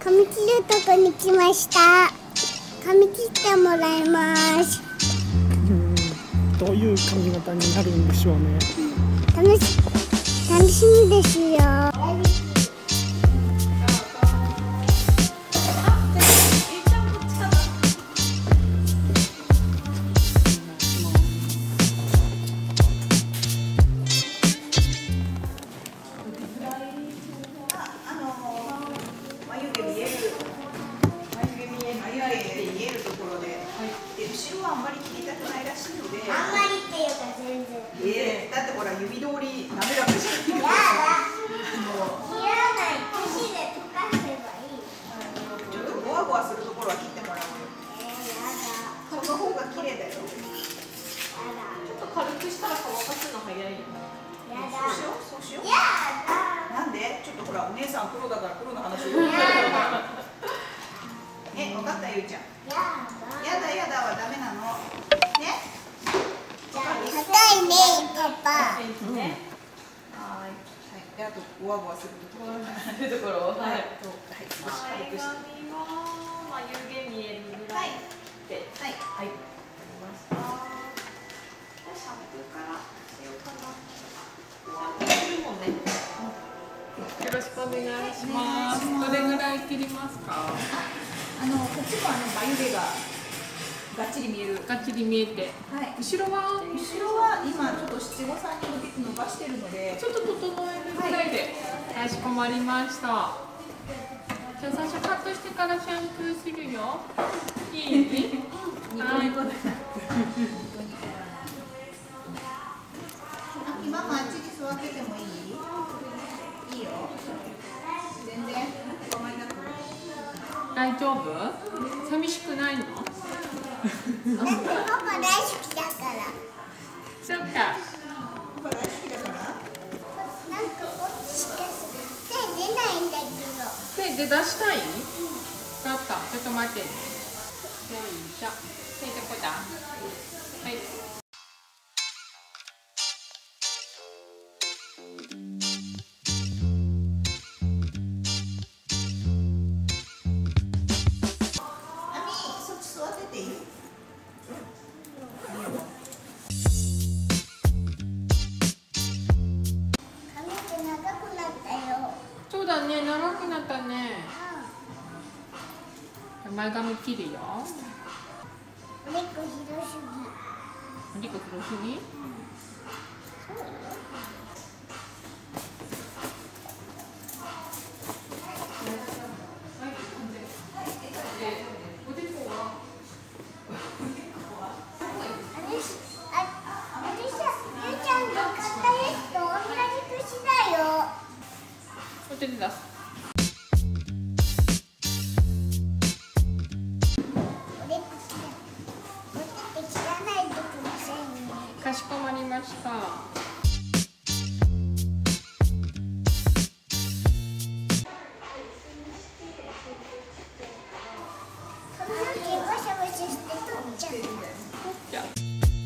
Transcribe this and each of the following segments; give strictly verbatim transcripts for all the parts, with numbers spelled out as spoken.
髪切るとこに来ました。髪切ってもらいます。 うん、どういう髪型になるんでしょうね。 楽し、楽しみですよ。 後ろはあんまり切りたくないらしいので、 あんまりっていうか全然。 えー、だってほら指通り滑らかにしてるから。切らない。箸で溶かせばいい。ちょっとゴワゴワするところは切ってもらうよ。えー、やだ。その方が綺麗だよ。やだ。ちょっと軽くしたら乾かすの早いよ。やだ。そうしよう、そうしよう。やだ。なんで？ちょっとほらお姉さんプロだからプロの話を。え、分かったゆうちゃん。やだやだはダメなの。ね。 じゃあ硬いね、パパ。 うん、はい。はい。で、あとゴワゴワするところ。するところ。はい。はい。少し軽くして。前髪は眉毛見えるぐらいで。はい。はい。わかりました。じゃあシャンプーからしようかな。シャンプーするもんね。 よろしくお願いします。どれぐらい切りますか？ あのこっちもあの眉毛ががっちり見える。 がっちり見えて。はい。後ろは？後ろは今ちょっと七五三に伸ばしてるので、 ちょっと整えるぐらいで。かしこまりました。じゃあ最初カットしてからシャンプーするよ。いい？ニコニコだ。 今もあっちに座っててもいい？いいよ。全然構いなく。 大丈夫？寂しくないの？ だってパパ大好きだから。 そっか。 パパ大好きだから。 なんかこっちしか手出ないんだけど。 手で出したい？分かった。ちょっと待ってね。よいしょ。手どこだ？はい。そうだね、長くなったね。うん、前髪切るよ。 おでこ広すぎ。 おでこ広すぎ？うん、 そうよ。 手で出す。かしこまりました。じゃあ。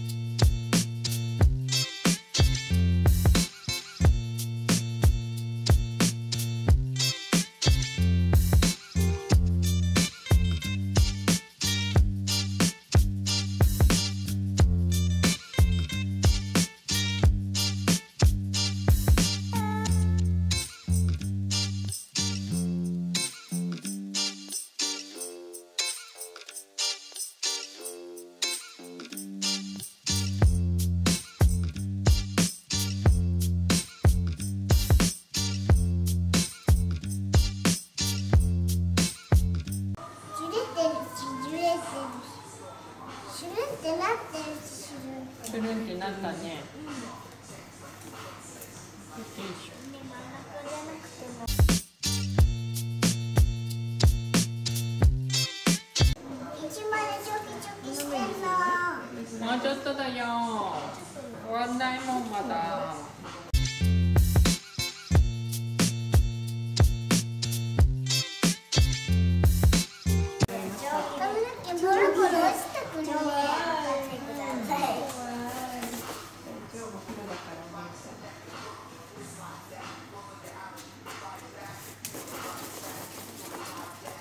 つるんってなったね。もうちょっとだよ。終わんないもんまだ。 はい、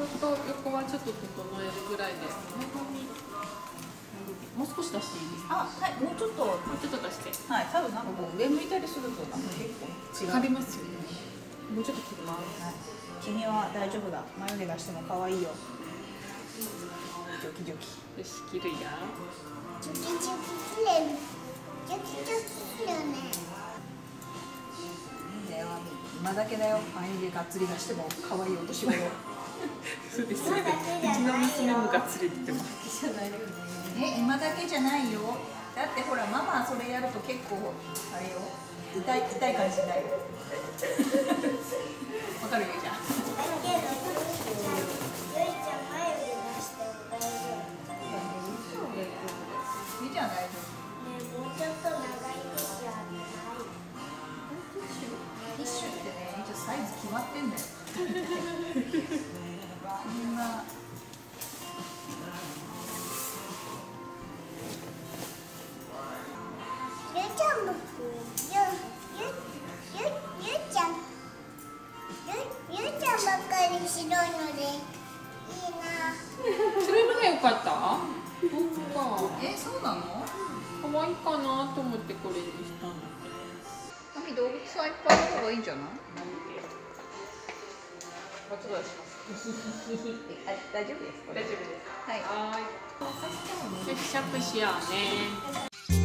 と横はちょっと整えるぐらいで、もう少し出していいですか？ あ、はい、もうちょっと、もうちょっと出して。 はい、多分なんかこう上向いたりするとなんか結構違う。 刈りますよね。もうちょっと切ります。 はい、君は大丈夫だ。眉毛出しても可愛いよ。ジョキジョキ。 よし、切るや。 チョキチョキ切れる。チョキチョキ切るね。 いいんだよ、今だけだよ。眉毛がっつり出しても可愛いお年頃。 そうですよね。うちの娘もがっつり出てます。 え、今だけじゃないよ。だってほら、ママそれやると結構あれよ。痛い痛い感じになるよ。わかるよ、じゃあ。いいじゃん、大丈夫。 もうちょっと長いティッシュある。 ティッシュってね、一応サイズ決まってんだよ。みんな。 ゆうちゃんも、ゆゆゆゆうちゃん、ゆゆうちゃんばっかり白いのでいいな。 それのが良かった？そっか。 え、そうなの？ 可愛いかなと思ってこれにしたの。 マミ動物はいっぱいいる方がいいんじゃない？ おつ出します。 あ、大丈夫です。 大丈夫です。 はい。 はい。シャキシャクしようね。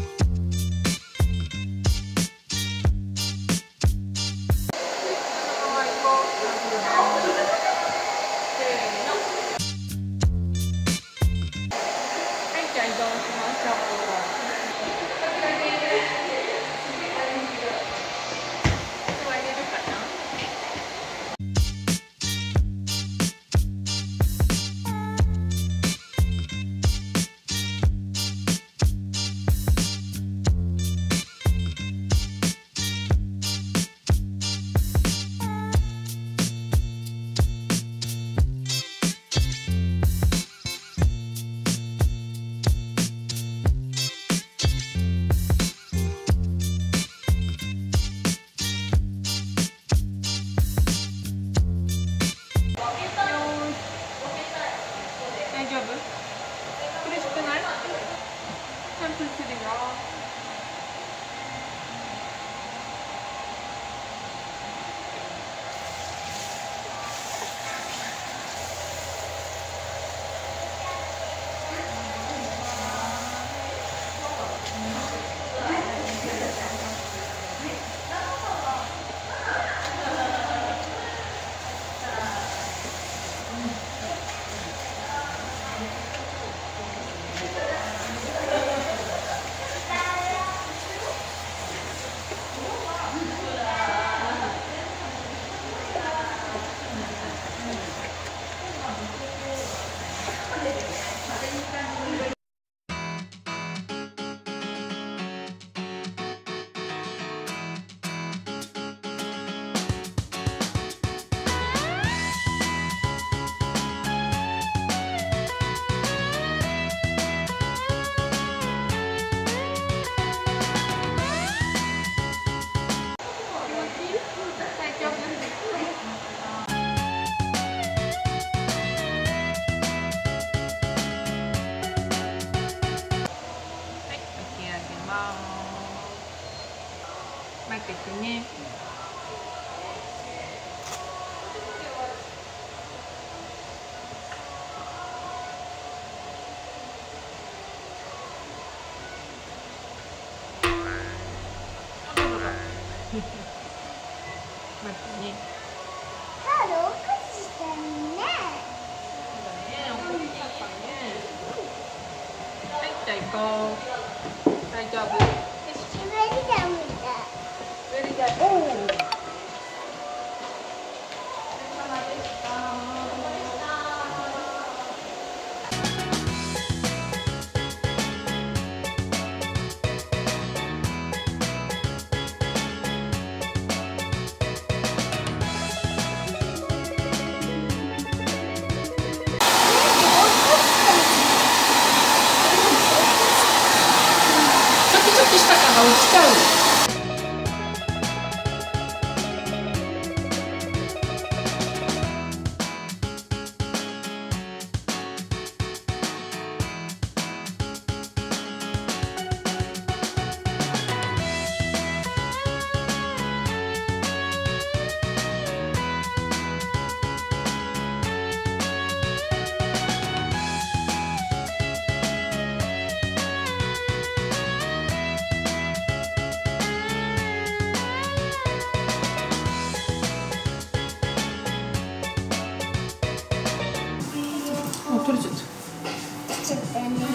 巻いていくね。巻いてね。 ハロー、おかししたね。 そうだね、おかしかったね。はい、じゃあ行こう。大丈夫。 滑り台みたい。 滑り台。おお。お疲れ様でした。チョキチョキしたから落ちちゃう。 取れちゃった。 ちょっとね。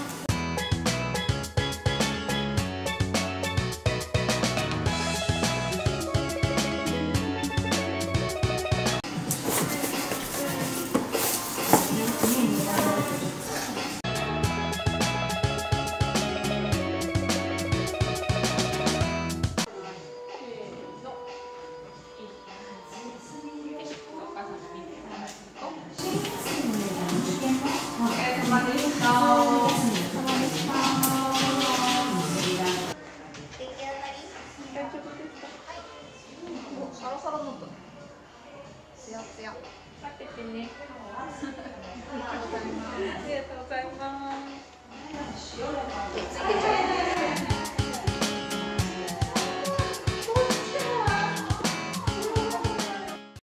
サラサラになったね。ツヤツヤ。 待っててね。ありがとうございます。ありがとうございます。